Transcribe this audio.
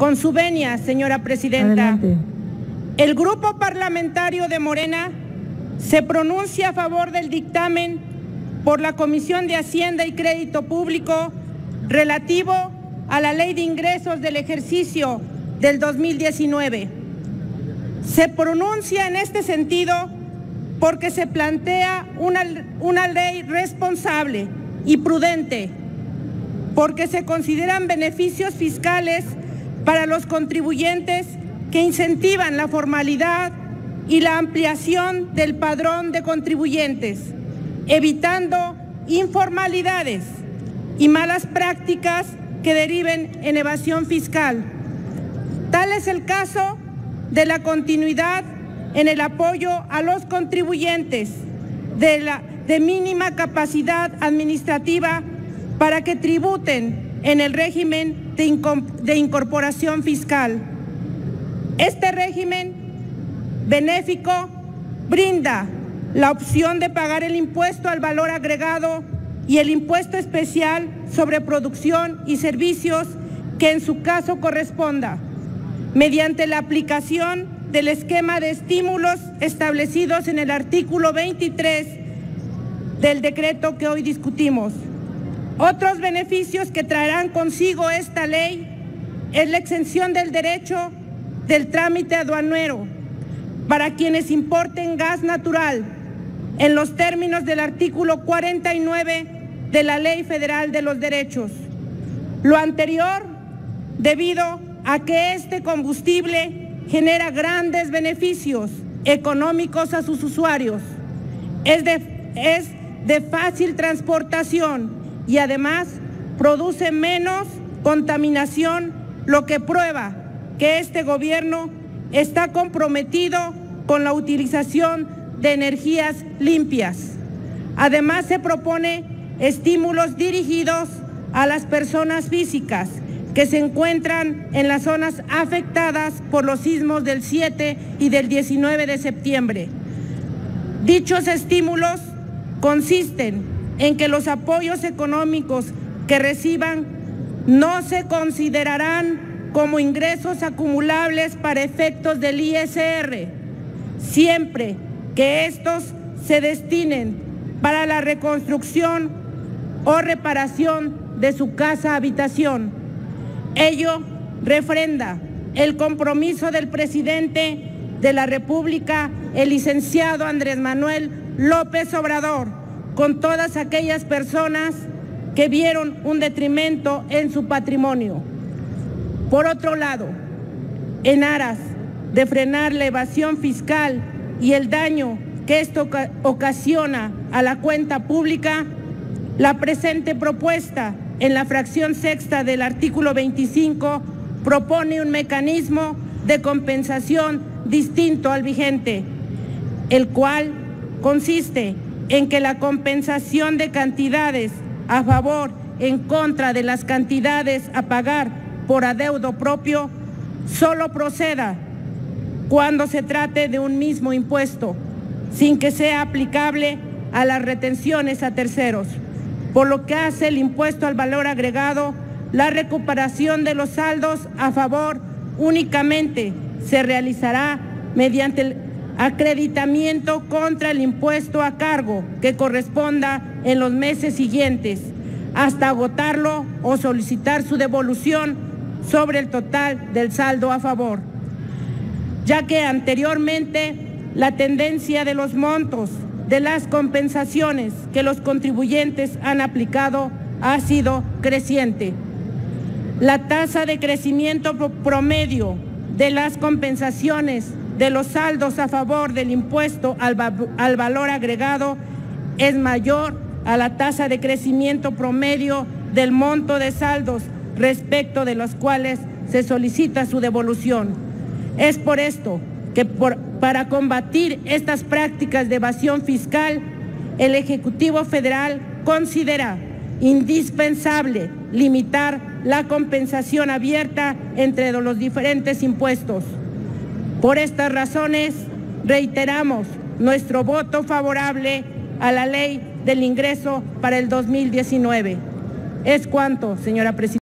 Con su venia, señora presidenta. Adelante. El Grupo Parlamentario de Morena se pronuncia a favor del dictamen por la Comisión de Hacienda y Crédito Público relativo a la Ley de Ingresos del ejercicio del 2019. Se pronuncia en este sentido porque se plantea una ley responsable y prudente, porque se consideran beneficios fiscales para los contribuyentes que incentivan la formalidad y la ampliación del padrón de contribuyentes, evitando informalidades y malas prácticas que deriven en evasión fiscal. Tal es el caso de la continuidad en el apoyo a los contribuyentes de mínima capacidad administrativa para que tributen en el régimen de incorporación fiscal. Este régimen benéfico brinda la opción de pagar el impuesto al valor agregado y el impuesto especial sobre producción y servicios que en su caso corresponda, mediante la aplicación del esquema de estímulos establecidos en el artículo 23 del decreto que hoy discutimos. Otros beneficios que traerán consigo esta ley es la exención del derecho del trámite aduanero para quienes importen gas natural en los términos del artículo 49 de la Ley Federal de los Derechos. Lo anterior debido a que este combustible genera grandes beneficios económicos a sus usuarios. Es de fácil transportación y además produce menos contaminación, lo que prueba que este gobierno está comprometido con la utilización de energías limpias. Además, se propone estímulos dirigidos a las personas físicas que se encuentran en las zonas afectadas por los sismos del 7 y del 19 de septiembre. Dichos estímulos consisten en que los apoyos económicos que reciban no se considerarán como ingresos acumulables para efectos del ISR, siempre que estos se destinen para la reconstrucción o reparación de su casa habitación. Ello refrenda el compromiso del presidente de la República, el licenciado Andrés Manuel López Obrador, con todas aquellas personas que vieron un detrimento en su patrimonio. Por otro lado, en aras de frenar la evasión fiscal y el daño que esto ocasiona a la cuenta pública, la presente propuesta en la fracción sexta del artículo 25 propone un mecanismo de compensación distinto al vigente, el cual consiste en que la compensación de cantidades a favor en contra de las cantidades a pagar por adeudo propio solo proceda cuando se trate de un mismo impuesto, sin que sea aplicable a las retenciones a terceros. Por lo que hace el impuesto al valor agregado, la recuperación de los saldos a favor únicamente se realizará mediante el acreditamiento contra el impuesto a cargo que corresponda en los meses siguientes, hasta agotarlo o solicitar su devolución sobre el total del saldo a favor, ya que anteriormente la tendencia de los montos de las compensaciones que los contribuyentes han aplicado ha sido creciente. La tasa de crecimiento promedio de las compensaciones de los saldos a favor del impuesto al valor agregado es mayor a la tasa de crecimiento promedio del monto de saldos respecto de los cuales se solicita su devolución. Es por esto que para combatir estas prácticas de evasión fiscal, el Ejecutivo Federal considera indispensable limitar la compensación abierta entre los diferentes impuestos. Por estas razones, reiteramos nuestro voto favorable a la Ley del Ingreso para el 2019. Es cuanto, señora presidenta.